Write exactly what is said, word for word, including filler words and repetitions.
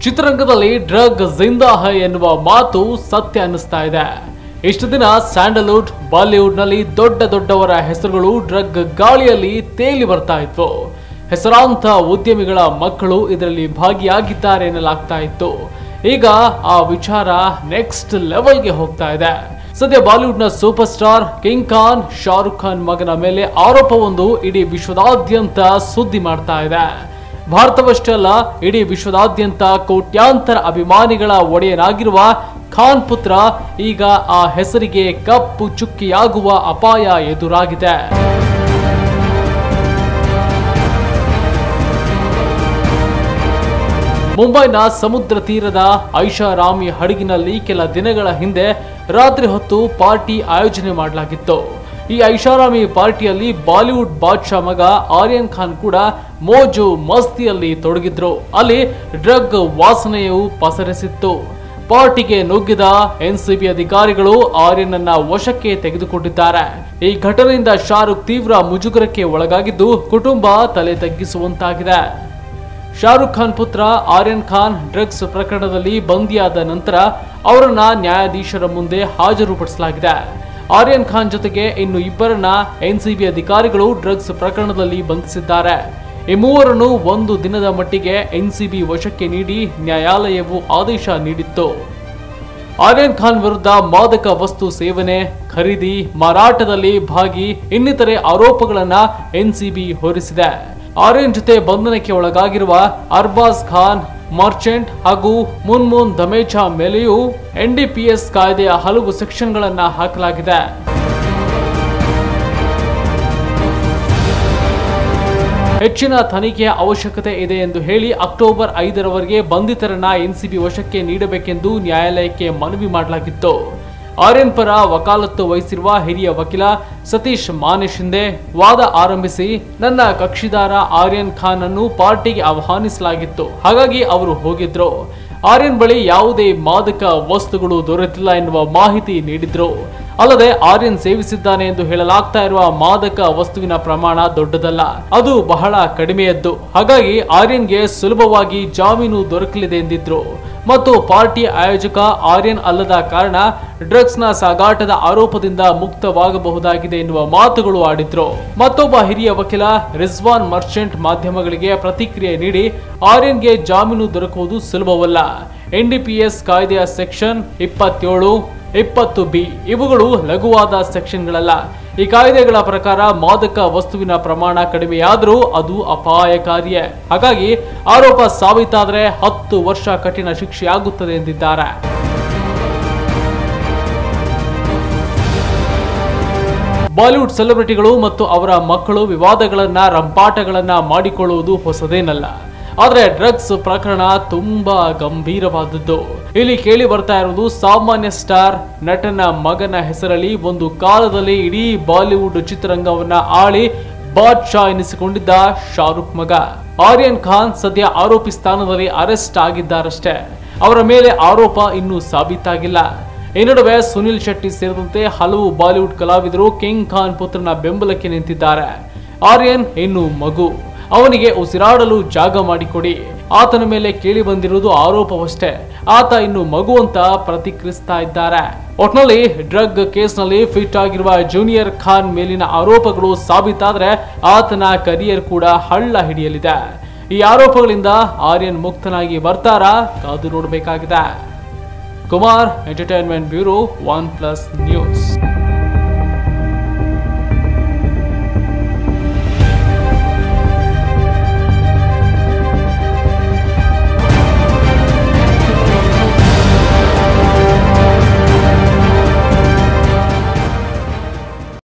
ಚಿತ್ರರಂಗದಲ್ಲಿ drug ಜಿಂದಾ high ಎನ್ನುವ ಮಾತು ಸತ್ಯ ಅನ್ನಿಸ್ತಾ ಇದೆ. ಇಷ್ಟು ದಿನ ಸ್ಯಾಂಡಲ್ವುಡ್, ಬಾಲಿವುಡ್ ನಲ್ಲಿ ದೊಡ್ಡ ದೊಡ್ಡವರ ಹೆಸರುಗಳು ಡ್ರಗ್ ಗಾಳಿಯಲ್ಲಿ ತೇಲಿ ಬರ್ತಾ ಇದ್ವು. ಹೆಸರಾಂತ ಉದ್ಯಮಿಗಳ ಮಕ್ಕಳು ಇದರಲ್ಲಿ ಭಾಗಿಯಾಗಿದ್ದಾರೆ ಎನ್ನಲಾಗ್ತಾ ಇತ್ತು. ಈಗ ಆ ವಿಚಾರ ನೆಕ್ಸ್ಟ್ ಲೆವೆಲ್ಗೆ ಹೋಗ್ತಾ ಇದೆ. ಸದ್ಯ ಬಾಲಿವುಡ್ ನ super star king Khan Shahrukh Khan ಮಗನ ಮೇಲೆ ಆರೋಪವೊಂದು ಇಡೀ ವಿಶ್ವದಾದ್ಯಂತ ಸುದ್ದಿ ಮಾಡ್ತಾ ಇದೆ. ಭಾರತವಷ್ಟೇ ಅಲ್ಲ, ಇಡೀ ವಿಶ್ವದಾದ್ಯಂತ ಕೋಟ್ಯಾಂತರ ಅಭಿಮಾನಿಗಳ ಒಡೆಯನಾಗಿರುವ ಖಾನ್ ಪುತ್ರ ಈಗ ಆ ಹೆಸರಿಗೆ ಕಪ್ಪು ಚುಕ್ಕಿಯಾಗುವ ಅಪಾಯ ಎದುರಾಗಿದೆ. ಮುಂಬೈನ ಸಮುದ್ರ ತೀರದ ಐಷಾರಾಮಿ ಹಡಗಿನಲ್ಲಿ ಕೆಲ ದಿನಗಳ ಹಿಂದೆ ರಾತ್ರಿ ಹೊತ್ತು ಪಾರ್ಟಿ ಆಯೋಜನೆ ಮಾಡಲಾಗಿತ್ತು. ಈ ಐಷಾರಾಮಿ ಪಾರ್ಟಿಯಲ್ಲಿ ಬಾಲಿವುಡ್ ಬಾದ್ಶಾ ಮಗ ಆರ್ಯನ್ ಖಾನ್ ಕೂಡ ಮೋಜು ಮಸ್ತಿಯಲ್ಲಿ ತೊಡಗಿದ್ರು. ಅಲ್ಲಿ ಡ್ರಗ್ ವಾಸನೆಯು ಪಸರಿಸಿತ್ತು. ಪಾರ್ಟಿಗೆ ನುಗ್ಗಿದ ಎನ್ಸಿಬಿ ಅಧಿಕಾರಿಗಳು ಆರ್ಯನ್ ಅನ್ನ ವಶಕ್ಕೆ ತೆಗೆದುಕೊಂಡಿದ್ದಾರೆ. ಈ ಘಟನೆಯಿಂದ ಶಾರುಖ್ ತೀವ್ರ ಮುಜುಗರಕ್ಕೆ ಒಳಗಾಗಿದ್ದು ಕುಟುಂಬ ತಲೆ ತಗ್ಗಿಸುವಂತಾಗಿದೆ. ಶಾರುಖ್ ಖಾನ್ ಪುತ್ರ ಆರ್ಯನ್ ಖಾನ್ ಡ್ರಗ್ಸ್ ಪ್ರಕರಣದಲ್ಲಿ ಬಂಧಿಯಾದ ನಂತರ ಅವರನ್ನ ನ್ಯಾಯಾಧೀಶರ ಮುಂದೆ ಹಾಜರುಪಡಿಸಲಾಗಿದೆ. ಆರ್ಯನ್ ಖಾನ್ ಜೊತೆಗೆ ಇನ್ನು ಇಬ್ಬರನ್ನ ಎನ್ಸಿಬಿ ಅಧಿಕಾರಿಗಳು ಡ್ರಗ್ಸ್ ಪ್ರಕರಣದಲ್ಲಿ ಬಂಧಿಸಿದ್ದಾರೆ. ಈ ಮೂವರನ್ನು ಒಂದು ದಿನದ ಮಟ್ಟಿಗೆ ಎನ್ಸಿಬಿ ವಶಕ್ಕೆ ನೀಡಿ ನ್ಯಾಯಾಲಯವು ಆದೇಶ ನೀಡಿತ್ತು. ಆರ್ಯನ್ ಖಾನ್ ವಿರುದ್ಧ ಮಾದಕ ವಸ್ತು ಸೇವನೆ, ಖರೀದಿ, ಮಾರಾಟದಲ್ಲಿ ಭಾಗಿ ಇನ್ನಿತರೆ ಆರೋಪಗಳನ್ನ ಎನ್ಸಿಬಿ ಹೊರಿಸಿದೆ. ಆರ್ಯನ್ ಜೊತೆ ಬಂಧನಕ್ಕೆ ಒಳಗಾಗಿರುವ ಅರ್ಬಾಜ್ ಖಾನ್ ಮರ್ಚೆಂಟ್ ಹಾಗೂ ಮುನ್ಮುನ್ ಧಮೇಜಾ ಮೇಲೆಯೂ ಎನ್ಡಿಪಿಎಸ್ ಕಾಯ್ದೆಯ ಹಲವು ಸೆಕ್ಷನ್ಗಳನ್ನ ಹಾಕಲಾಗಿದೆ. ಹೆಚ್ಚಿನ ತನಿಖೆಯ ಅವಶ್ಯಕತೆ ಇದೆ ಎಂದು ಹೇಳಿ ಅಕ್ಟೋಬರ್ ಐದರವರೆಗೆ ಬಂಧಿತರನ್ನ ಎನ್ಸಿಬಿ ವಶಕ್ಕೆ ನೀಡಬೇಕೆಂದು ನ್ಯಾಯಾಲಯಕ್ಕೆ ಮನವಿ ಮಾಡಲಾಗಿತ್ತು. ಆರ್ಯನ್ ಪರ ವಕಾಲತ್ತು ವಹಿಸಿರುವ ಹಿರಿಯ ವಕೀಲ ಸತೀಶ್ ಮಾನೆ ಶಿಂದೆ ವಾದ ಆರಂಭಿಸಿ, ನನ್ನ ಕಕ್ಷಿದಾರ ಆರ್ಯನ್ ಖಾನ್ ಅನ್ನು ಪಾರ್ಟಿಗೆ ಆಹ್ವಾನಿಸಲಾಗಿತ್ತು, ಹಾಗಾಗಿ ಅವರು ಹೋಗಿದ್ರು. ಆರ್ಯನ್ ಬಳಿ ಯಾವುದೇ ಮಾದಕ ವಸ್ತುಗಳು ದೊರೆತಿಲ್ಲ ಎನ್ನುವ ಮಾಹಿತಿ ನೀಡಿದ್ರು. ಅಲ್ಲದೆ ಆರ್ಯನ್ ಸೇವಿಸಿದ್ದಾನೆ ಎಂದು ಹೇಳಲಾಗ್ತಾ ಇರುವ ಮಾದಕ ವಸ್ತುವಿನ ಪ್ರಮಾಣ ದೊಡ್ಡದಲ್ಲ, ಅದು ಬಹಳ ಕಡಿಮೆಯದ್ದು. ಹಾಗಾಗಿ ಆರ್ಯನ್ಗೆ ಸುಲಭವಾಗಿ ಜಾಮೀನು ದೊರಕಲಿದೆ ಎಂದಿದ್ರು. ಮತ್ತು ಪಾರ್ಟಿ ಆಯೋಜಕ ಆರ್ಯನ್ ಅಲ್ಲದ ಕಾರಣ ಡ್ರಗ್ಸ್ ನ ಸಾಗಾಟದ ಆರೋಪದಿಂದ ಮುಕ್ತವಾಗಬಹುದಾಗಿದೆ ಎನ್ನುವ ಮಾತುಗಳು ಆಡಿದ್ರು. ಮತ್ತೊಬ್ಬ ಹಿರಿಯ ವಕೀಲ ರಿಜ್ವಾನ್ ಮರ್ಚೆಂಟ್ ಮಾಧ್ಯಮಗಳಿಗೆ ಪ್ರತಿಕ್ರಿಯೆ ನೀಡಿ, ಆರ್ಯನ್ಗೆ ಜಾಮೀನು ದೊರಕುವುದು ಸುಲಭವಲ್ಲ. ಎನ್ಡಿಪಿಎಸ್ ಕಾಯ್ದೆಯ ಸೆಕ್ಷನ್ ಇಪ್ಪತ್ತೇಳು, ಇಪ್ಪತ್ತು ಬಿ ಇವುಗಳು ಲಘುವಾದ ಸೆಕ್ಷನ್ಗಳಲ್ಲ. ಈ ಕಾಯ್ದೆಗಳ ಪ್ರಕಾರ ಮಾದಕ ವಸ್ತುವಿನ ಪ್ರಮಾಣ ಕಡಿಮೆಯಾದರೂ ಅದು ಅಪಾಯಕಾರಿಯೇ. ಹಾಗಾಗಿ ಆರೋಪ ಸಾಬೀತಾದರೆ ಹತ್ತು ವರ್ಷ ಕಠಿಣ ಶಿಕ್ಷೆಯಾಗುತ್ತದೆ ಎಂದಿದ್ದಾರೆ. ಬಾಲಿವುಡ್ ಸೆಲೆಬ್ರಿಟಿಗಳು ಮತ್ತು ಅವರ ಮಕ್ಕಳು ವಿವಾದಗಳನ್ನ, ರಂಪಾಟಗಳನ್ನ ಮಾಡಿಕೊಳ್ಳುವುದು ಹೊಸದೇನಲ್ಲ. ಆದರೆ ಡ್ರಗ್ಸ್ ಪ್ರಕರಣ ತುಂಬಾ ಗಂಭೀರವಾದದ್ದು. ಇಲ್ಲಿ ಕೇಳಿ ಬರ್ತಾ ಇರುವುದು ಸಾಮಾನ್ಯ ಸ್ಟಾರ್ ನಟನ ಮಗನ ಹೆಸರಲ್ಲಿ ಒಂದು ಕಾಲದಲ್ಲಿ ಇಡೀ ಬಾಲಿವುಡ್ ಚಿತ್ರರಂಗವನ್ನ ಆಳಿ ಬಾದ್ಶಾ ಎನಿಸಿಕೊಂಡಿದ್ದ ಶಾರುಖ್ ಮಗ ಆರ್ಯನ್ ಖಾನ್ ಸದ್ಯ ಆರೋಪಿ ಸ್ಥಾನದಲ್ಲಿ ಅರೆಸ್ಟ್ ಆಗಿದ್ದಾರಷ್ಟೇ. ಅವರ ಮೇಲೆ ಆರೋಪ ಇನ್ನೂ ಸಾಬೀತಾಗಿಲ್ಲ. ಈ ನಡುವೆ ಸುನಿಲ್ ಶೆಟ್ಟಿ ಸೇರಿದಂತೆ ಹಲವು ಬಾಲಿವುಡ್ ಕಲಾವಿದರು ಕಿಂಗ್ ಖಾನ್ ಪುತ್ರನ ಬೆಂಬಲಕ್ಕೆ ನಿಂತಿದ್ದಾರೆ. ಆರ್ಯನ್ ಇನ್ನು ಮಗು, ಅವನಿಗೆ ಉಸಿರಾಡಲು ಜಾಗ ಮಾಡಿಕೊಡಿ. ಆತನ ಮೇಲೆ ಕೇಳಿ ಬಂದಿರುವುದು ಆರೋಪವಷ್ಟೇ, ಆತ ಇನ್ನು ಮಗು ಅಂತ ಪ್ರತಿಕ್ರಿಯಿಸ್ತಾ ಇದ್ದಾರೆ. ಒಟ್ನಲ್ಲಿ ಡ್ರಗ್ ಕೇಸ್ನಲ್ಲಿ ಫಿಟ್ ಆಗಿರುವ ಜೂನಿಯರ್ ಖಾನ್ ಮೇಲಿನ ಆರೋಪಗಳು ಸಾಬೀತಾದ್ರೆ ಆತನ ಕರಿಯರ್ ಕೂಡ ಹಳ್ಳ ಹಿಡಿಯಲಿದೆ. ಈ ಆರೋಪಗಳಿಂದ ಆರ್ಯನ್ ಮುಕ್ತನಾಗಿ ಬರ್ತಾರಾ? ಕಾದು ನೋಡಬೇಕಾಗಿದೆ. Kumar, entertainment bureau, One Plus news.